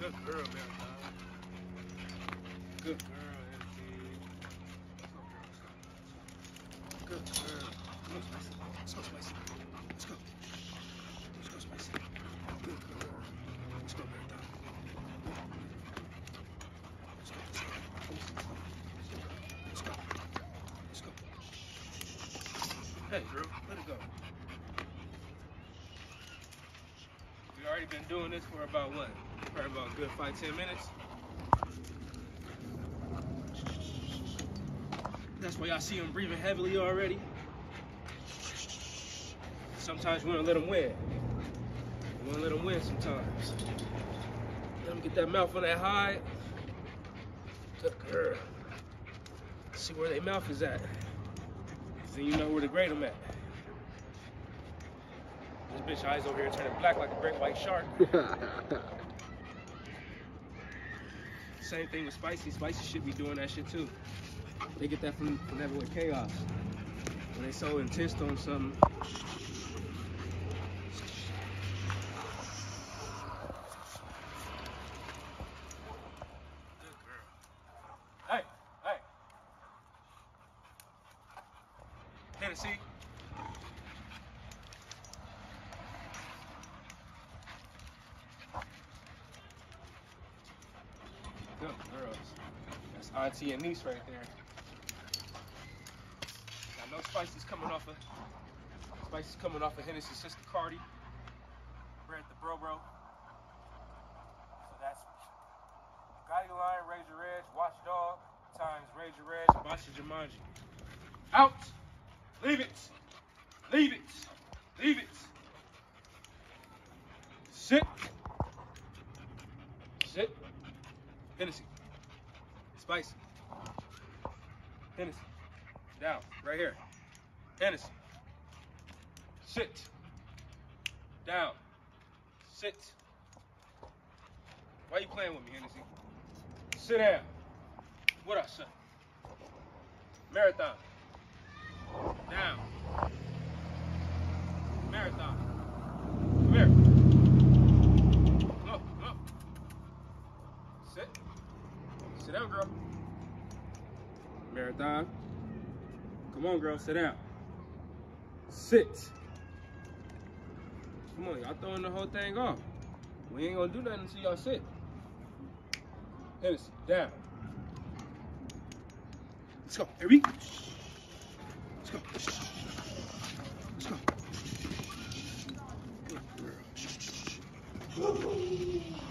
Good girl, Marathon. Good girl, Hennessy. Good girl. Let's go, Spicy. Let's go. Let's go, Spicy. Good girl. Let's go, Marathon. Let's go. Let's go. Let's go. Hey, girl, let it go. We've already been doing this for about what? Probably about a good 5-10 minutes. That's why y'all see him breathing heavily already. Sometimes we want to let him win. We want to let him win sometimes. Let him get that mouth on that hide. Good girl. See where their mouth is at. Then you know where to grade them at. This bitch eyes over here turning black like a great white shark. Same thing with Spicy. Spicy should be doing that shit too. They get that from that boy Chaos. When they so intense on something. Good girl. Hey, hey. Hennessy. Good girls. That's auntie and niece right there. I know Spicy's coming off of Hennessy's sister Cardi. We're at the Bro. So that's Gotti Line, Razor Edge, Watchdog, times Razor Edge, Basha Jumanji. Out! Leave it! Leave it! Leave it! Sit! Sit! Hennessy. Spicy. Hennessy. Down. Right here. Hennessy. Sit. Down. Sit. Why you playing with me, Hennessy? Sit down. What I say? Marathon. Down. Marathon. Come here. Come up. Sit. Sit down, girl. Marathon. Come on, girl. Sit down. Sit. Come on, y'all throwing the whole thing off. We ain't gonna do nothing until y'all sit. Hennessy, down. Let's go. Here we go. Let's go. Let's go. Good girl.